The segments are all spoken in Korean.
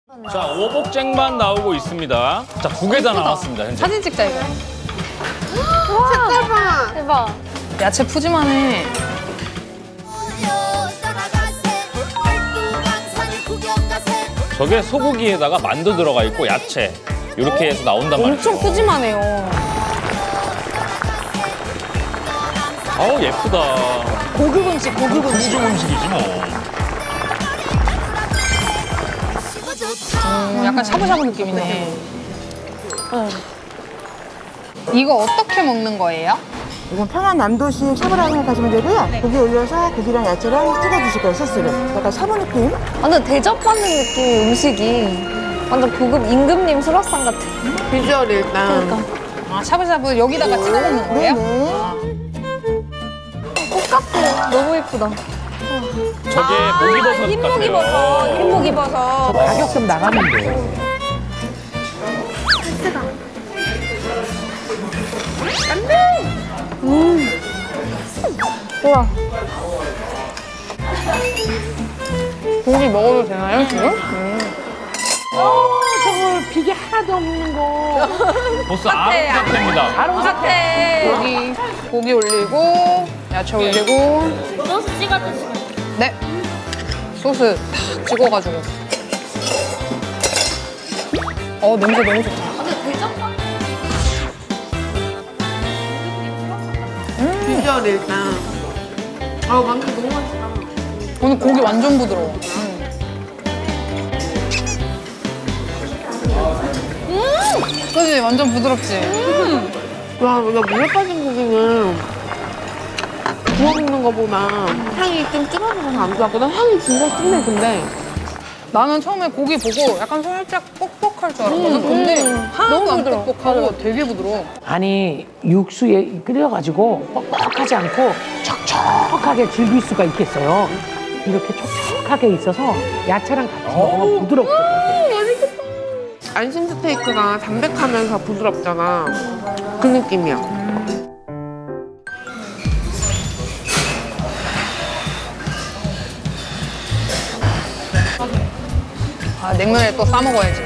자, 오복쟁반 나오고 있습니다. 자, 2개 다 나왔습니다, 현재. 사진 찍자, 이거. 색깔 봐. 대박. 야채 푸짐하네. 저게 소고기에다가 만두 들어가 있고 야채. 이렇게 해서 나온단 말이에요. 엄청 푸짐하네요. 아우, 예쁘다. 고급 음식, 고급 음식. 궁중 음식이지 뭐. 약간 샤브샤브 느낌이네. 이거 어떻게 먹는 거예요? 이건 평안 남도식 샤브라고 생각하시면 되고요. 고기 올려서 고기랑 야채랑 찍어 드실 거예요, 소스를. 약간 샤브 느낌. 완전 대접받는 느낌의 음식이 완전 고급 임금님 수라상 같아. 비주얼 일단. 그러니까. 아, 샤브샤브 여기다가 찍어 먹는 거예요? 네네. 똑같아. 너무 예쁘다. 저게 목이버섯 같아요. 흰목이버섯. 가격 좀 나가는데. 우와. 고기 먹어도 되나요, 지금? 저거 비계 하나도 없는 거. 보스 아름답습니다. 바로 고기, 고기 올리고, 야채 올리고. 소스 찍어 드시면. 네. 소스 탁 찍어가지고. 냄새 너무 좋다. 비주얼 일단. 아우, 만두 너무 맛있다. 오늘 고기 완전 부드러워. 그지? 완전 부드럽지? 와, 나 물에 빠진 고기는 구워 먹는 거보다 향이 좀 줄어들어서 안 좋았거든. 향이 진짜 진해, 근데. 나는 처음에 고기 보고 약간 살짝 뻑뻑할 줄 알았거든. 근데 하나도 안 뻑뻑하고 되게 부드러워. 아니 육수에 끓여가지고 뻑뻑하지 않고 촉촉하게 즐길 수가 있겠어요. 이렇게 촉촉하게 있어서 야채랑 같이 먹으면 부드럽거든. 안심 스테이크가 담백하면서 부드럽잖아. 그 느낌이야. 아, 냉면에 또 싸 먹어야지.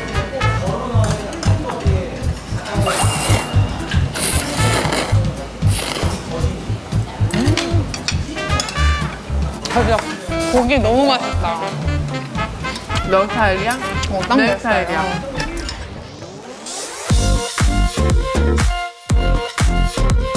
진짜 고기 너무 맛있다. 너 스타일이야? 딱 내 내 스타일이야. 스타일이야.